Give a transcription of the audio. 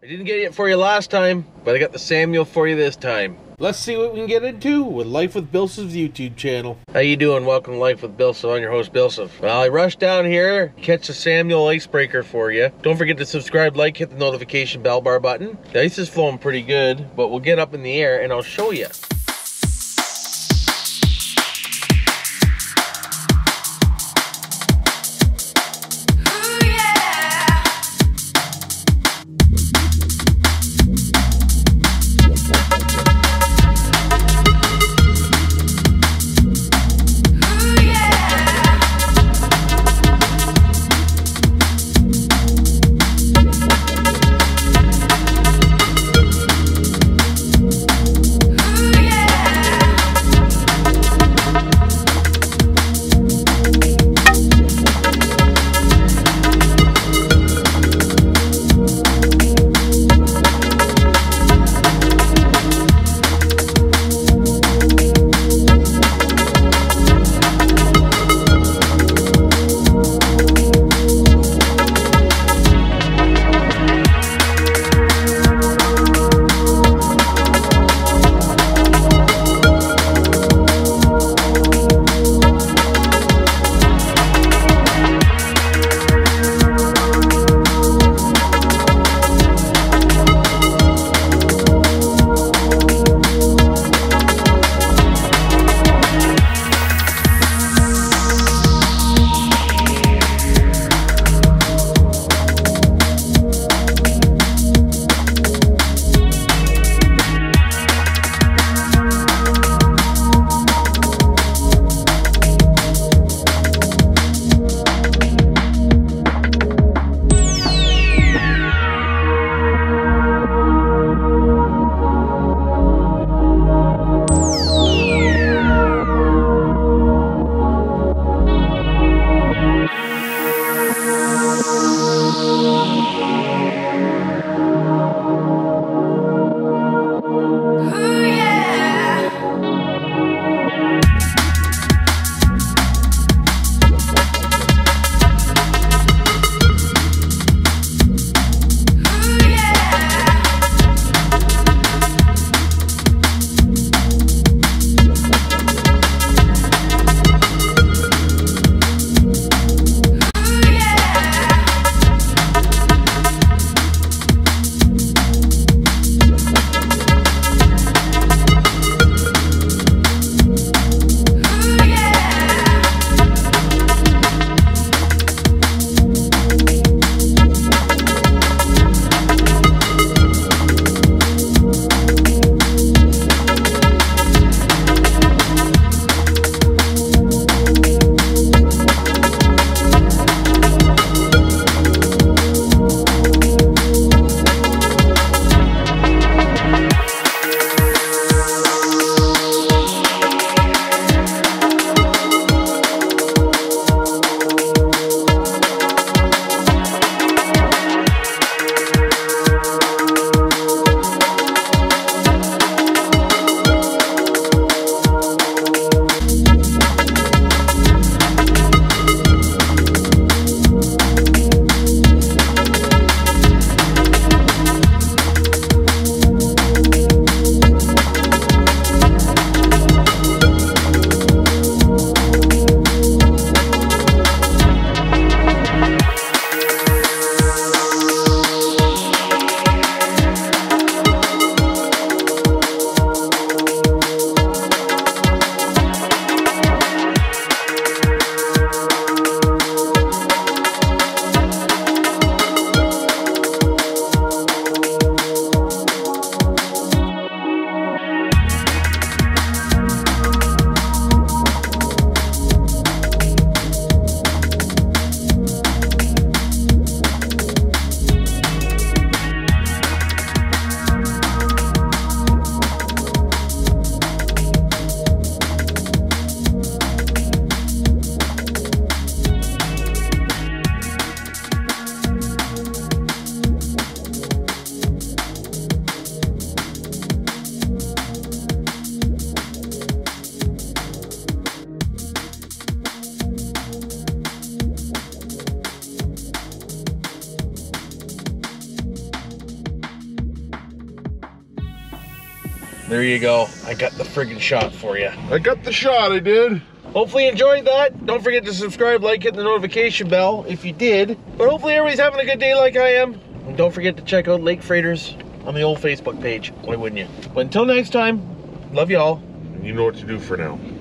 I didn't get it for you last time, but I got the Samuel for you this time. Let's see what we can get into with Life with Bilsev's YouTube channel. How you doing? Welcome to Life with Bilsev. I'm your host, Bilsev. Well, I rushed down here, catch the Samuel icebreaker for you. Don't forget to subscribe, like, hit the notification bell bar button. The ice is flowing pretty good, but we'll get up in the air and I'll show you. Ooh, yeah. There you go. I got the friggin' shot for you. I got the shot, I did. Hopefully you enjoyed that. Don't forget to subscribe, like, hit the notification bell if you did. But hopefully everybody's having a good day like I am. And don't forget to check out Lake Freighters on the old Facebook page. Why wouldn't you? But until next time, love y'all. And you know what to do for now.